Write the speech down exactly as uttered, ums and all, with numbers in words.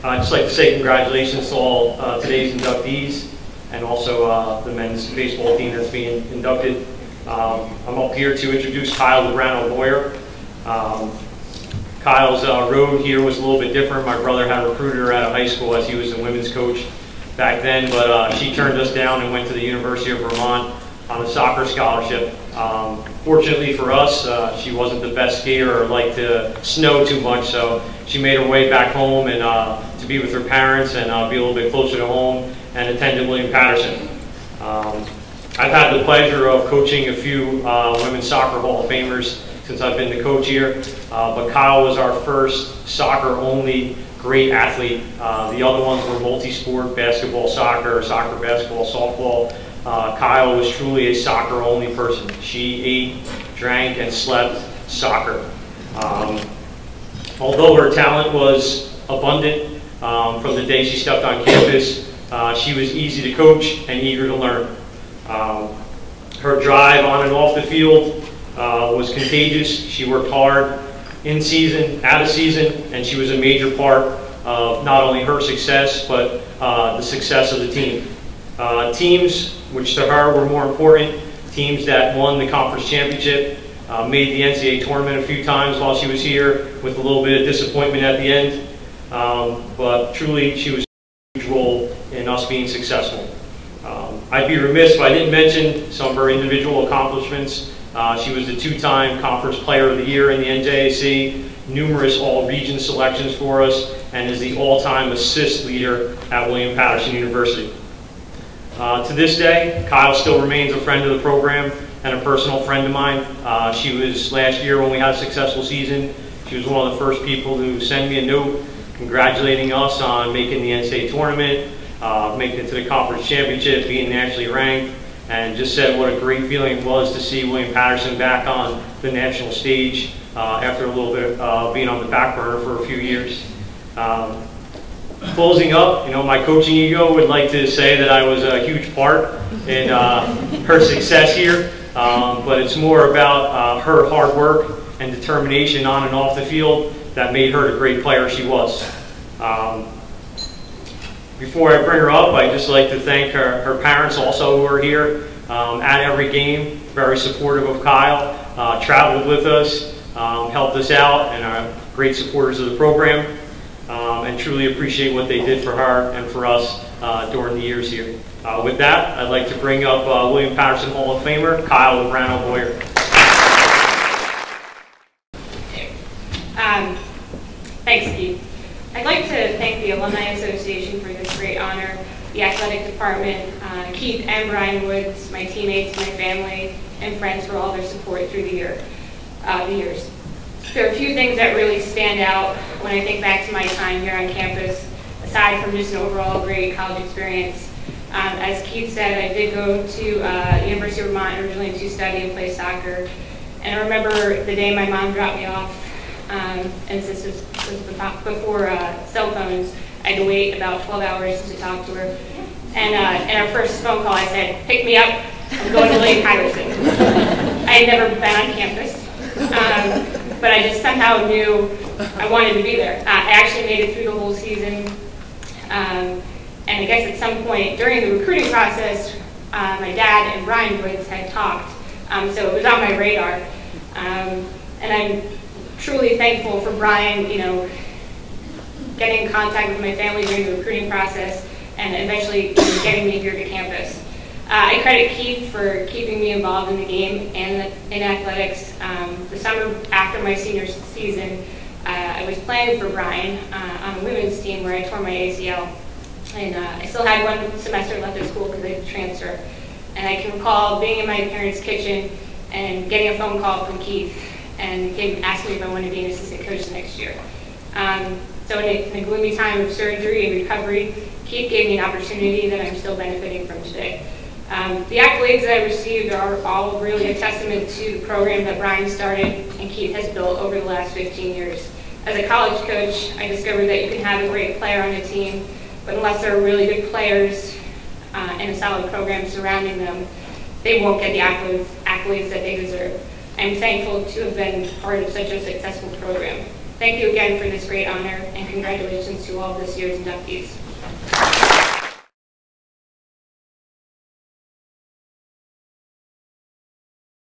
I'd just like to say congratulations to all uh, today's inductees and also uh, the men's baseball team that's being inducted. Um, I'm up here to introduce Kyle Lubrano Boyer. Um, Kyle's uh, road here was a little bit different. My brother had recruited her out of high school as he was a women's coach back then, but uh, she turned us down and went to the University of Vermont on a soccer scholarship. Um, fortunately for us, uh, she wasn't the best skater or liked to snow too much, so she made her way back home and uh, to be with her parents and uh, be a little bit closer to home, and attended William Paterson. Um, I've had the pleasure of coaching a few uh, women's soccer Hall of Famers since I've been the coach here, uh, but Kyle was our first soccer-only great athlete. Uh, the other ones were multi-sport, basketball, soccer, soccer, basketball, softball. Uh, Kyle was truly a soccer-only person. She ate, drank, and slept soccer. Um, although her talent was abundant um, from the day she stepped on campus, uh, she was easy to coach and eager to learn. Um, her drive on and off the field uh, was contagious. She worked hard in season, out of season, and she was a major part of not only her success, but uh, the success of the team. Uh, teams, which to her were more important, teams that won the conference championship, uh, made the N C A A tournament a few times while she was here, with a little bit of disappointment at the end. Um, but truly, she was a huge role in us being successful. Um, I'd be remiss if I didn't mention some of her individual accomplishments. Uh, she was the two-time Conference Player of the Year in the N J A C, numerous all-region selections for us, and is the all-time assist leader at William Paterson University. Uh, to this day, Kyle still remains a friend of the program and a personal friend of mine. Uh, she was, last year when we had a successful season, she was one of the first people to send me a note congratulating us on making the N C A A tournament, uh, making it to the conference championship, being nationally ranked, and just said what a great feeling it was to see William Paterson back on the national stage uh, after a little bit of uh, being on the back burner for a few years. Um, Closing up, you know, my coaching ego would like to say that I was a huge part in uh, her success here, um, but it's more about uh, her hard work and determination on and off the field that made her the great player she was. Um, before I bring her up, I'd just like to thank her, her parents also who are here um, at every game, very supportive of Kyle, uh, traveled with us, um, helped us out, and are great supporters of the program. Um, and truly appreciate what they did for her and for us uh, during the years here. Uh, with that, I'd like to bring up uh, William Paterson Hall of Famer, Kyle Lubrano Boyer. Um, thanks, Steve. I'd like to thank the Alumni Association for this great honor, the athletic department, uh, Keith and Brian Woods, my teammates, my family, and friends for all their support through the year, uh, the years. There are a few things that really stand out when I think back to my time here on campus, aside from just an overall great college experience. Um, as Keith said, I did go to uh, the University of Vermont originally to study and play soccer. And I remember the day my mom dropped me off, um, and since this was before uh, cell phones, I had to wait about twelve hours to talk to her. And uh, in our first phone call, I said, "Pick me up, I'm going to William Paterson." I had never been on campus. Um, but I just somehow knew I wanted to be there. Uh, I actually made it through the whole season, um, and I guess at some point during the recruiting process, uh, my dad and Brian Woods had talked, um, so it was on my radar. Um, and I'm truly thankful for Brian, you know, getting in contact with my family during the recruiting process, and eventually getting me here to campus. Uh, I credit Keith for keeping me involved in the game and in athletics. Um, the summer after my senior season, uh, I was playing for Brian uh, on a women's team where I tore my A C L. And uh, I still had one semester left at school because I had to transfer. And I can recall being in my parents' kitchen and getting a phone call from Keith and him asking me if I wanted to be an assistant coach next year. Um, so in a, in a gloomy time of surgery and recovery, Keith gave me an opportunity that I'm still benefiting from today. Um, the accolades that I received are all really a testament to the program that Brian started and Keith has built over the last fifteen years. As a college coach, I discovered that you can have a great player on a team, but unless there are really good players uh, and a solid program surrounding them, they won't get the accolades, accolades that they deserve. I'm thankful to have been part of such a successful program. Thank you again for this great honor, and congratulations to all of this year's inductees.